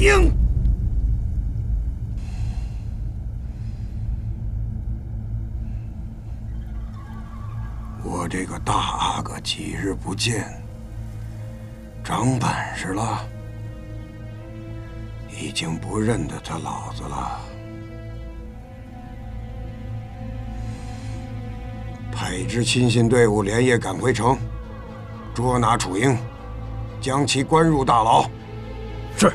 应。我这个大阿哥几日不见，长本事了，已经不认得他老子了。派一支亲信队伍连夜赶回城，捉拿楚英，将其关入大牢。 是。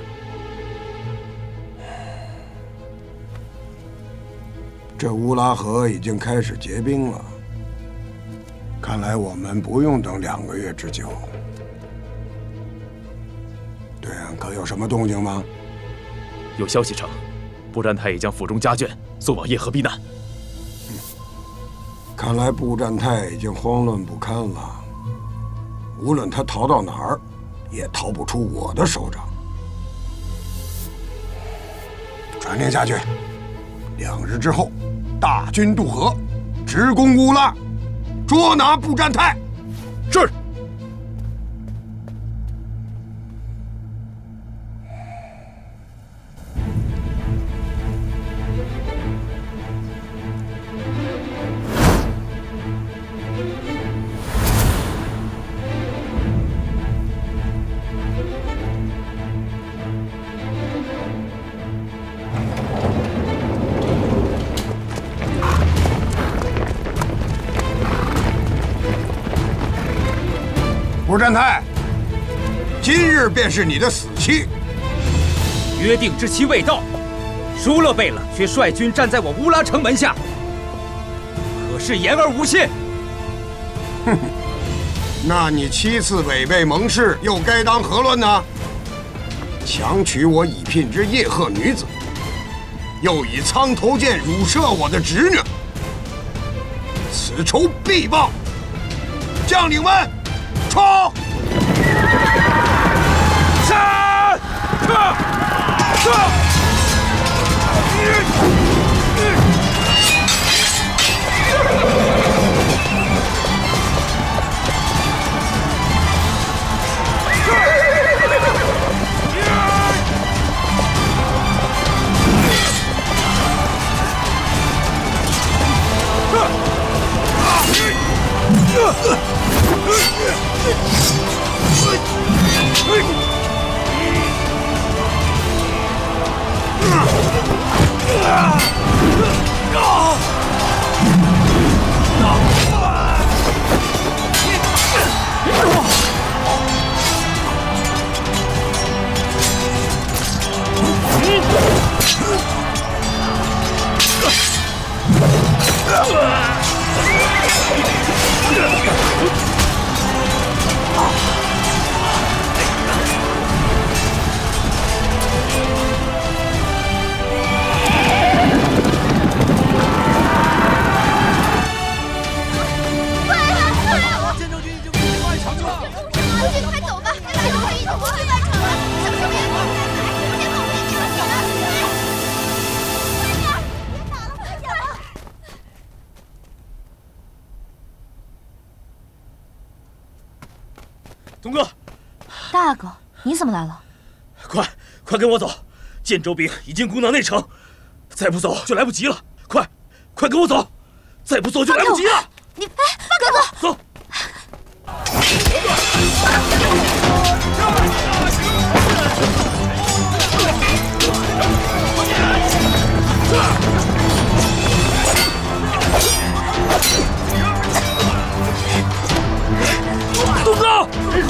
这乌拉河已经开始结冰了。 看来我们不用等2个月之久。对岸可有什么动静吗？ 有消息称，布占泰已将府中家眷送往叶河避难。 看来布占泰已经慌乱不堪了。无论他逃到哪儿，也逃不出我的手掌。传令下去，2日之后，大军渡河，直攻乌拉。 捉拿布占泰， 是。 布占泰，今日便是你的死期。 约定之期未到，输了贝勒却率军站在我乌拉城门下，可是言而无信？ 哼，那你7次违背盟誓，又该当何论呢？强娶我已聘之叶赫女子，又以苍头剑辱射我的侄女，此仇必报。将领们！ 冲！ 杀！ 东哥， 大阿哥，你怎么来了？ 快跟我走！建州兵已经攻到内城，再不走就来不及了！快跟我走！再不走就来不及了！ 你哥哥， 走！东哥！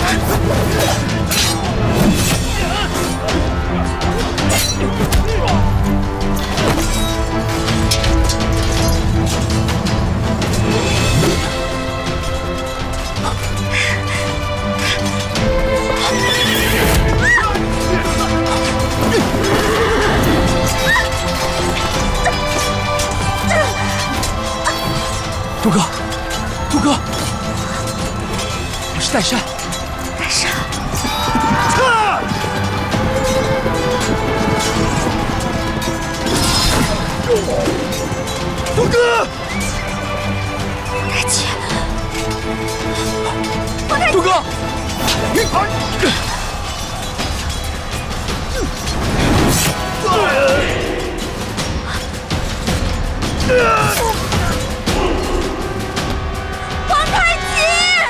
东哥，我是岱山。 岱山， 东哥， 太极， 东哥， 皇太极！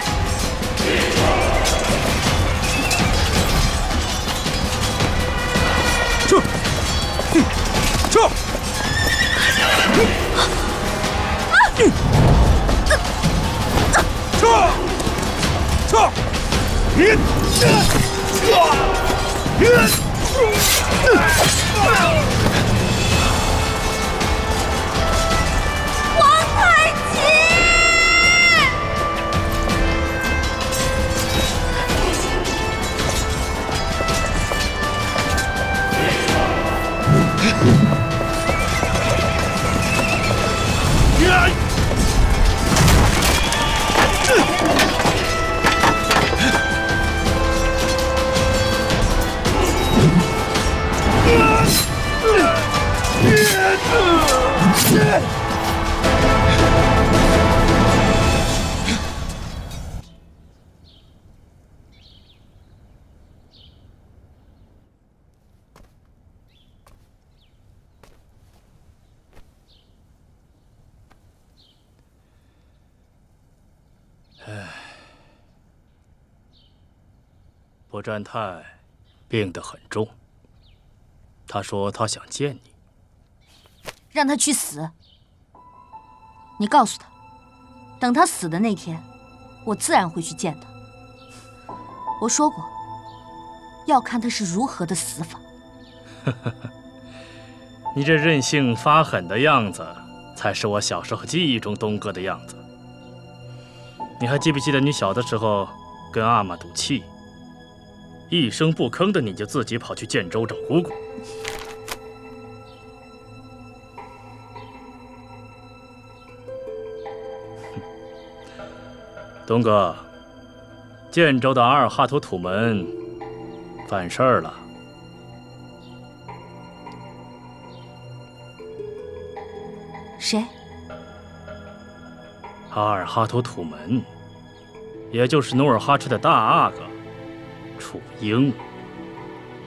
撤！撤！撤！ 皇太极！ 伯占泰病得很重，他说他想见你。 让他去死！你告诉他，等他死的那天，我自然会去见他。我说过，要看他是如何的死法。 你这任性发狠的样子，才是我小时候记忆中东哥的样子。你还记不记得你小的时候跟阿玛赌气，一声不吭的你就自己跑去建州找姑姑？东哥，建州的阿尔哈图土门犯事儿了。 谁？ 阿尔哈图土门，也就是努尔哈赤的大阿哥楚英。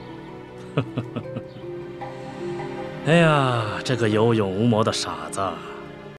哎呀，这个有勇无谋的傻子！